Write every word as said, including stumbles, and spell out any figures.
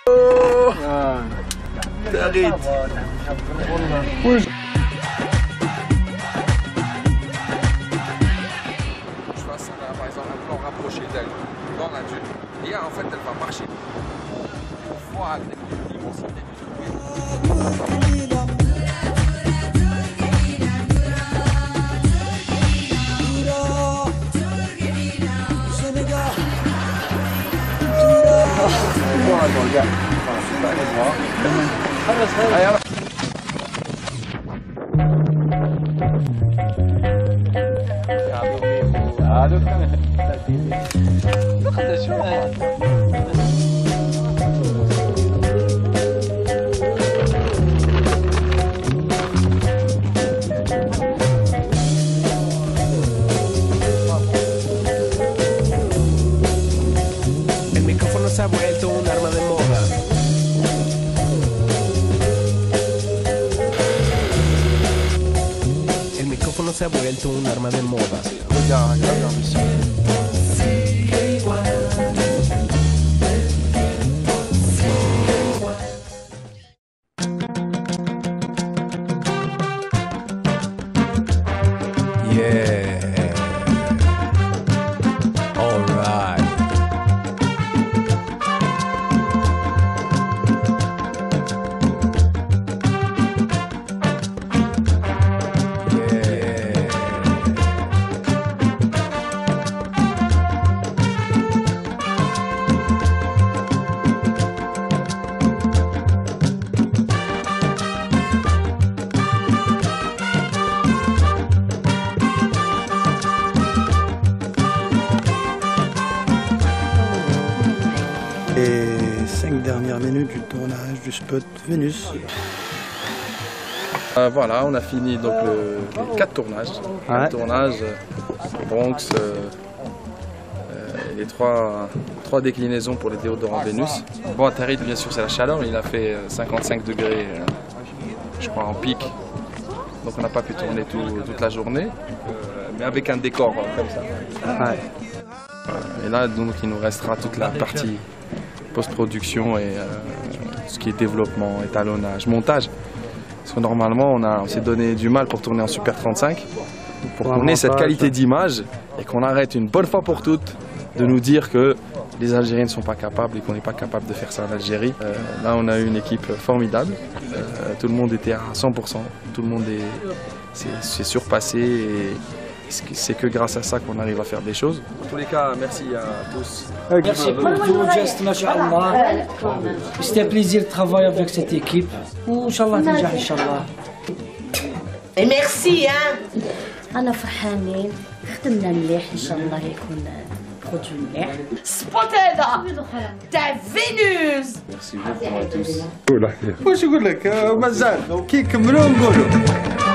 T'arrêtes. Je fasse par exemple un plan rapproché d'elle dans la dune et en fait elle va marcher pour voir l'immensité du truc. El micrófono se ha vuelto un arma de moda. El micrófono se ha vuelto un arma de moda. Yeah. All right. Les cinq dernières minutes du tournage du spot Vénus. Euh, voilà, on a fini donc le, les quatre tournages. Ouais. Le tournage euh, Bronx, euh, euh, les trois, trois déclinaisons pour les déodorants Vénus. Bon, à Tahrid, bien sûr, c'est la chaleur. Il a fait cinquante-cinq degrés, euh, je crois, en pic. Donc on n'a pas pu tourner tout, toute la journée, euh, mais avec un décor euh, comme ça. Ouais. Et là, donc, il nous restera toute la partie post-production et euh, ce qui est développement, étalonnage, montage. Parce que normalement, on, a, on s'est donné du mal pour tourner en Super trente-cinq, pour Pour un qu'on ait cette montage. qualité d'image et qu'on arrête une bonne fois pour toutes de nous dire que les Algériens ne sont pas capables et qu'on n'est pas capable de faire ça en Algérie. Euh, là, on a eu une équipe formidable. Euh, tout le monde était à cent pour cent. Tout le monde s'est surpassé et c'est que grâce à ça qu'on arrive à faire des choses. En tous les cas, merci à tous. Merci pour tout, Just Masha'Allah. C'était un plaisir de travailler avec cette équipe. Inch'Allah, تنجح Inch'Allah. Et merci, hein. أنا فرحانين خدمنا مليح إن شاء الله يكون برودوي مليح. سبوت هذا تاع فينوس. Merci beaucoup à tous. واش نقول لك مازال كي نكملوا نقولوا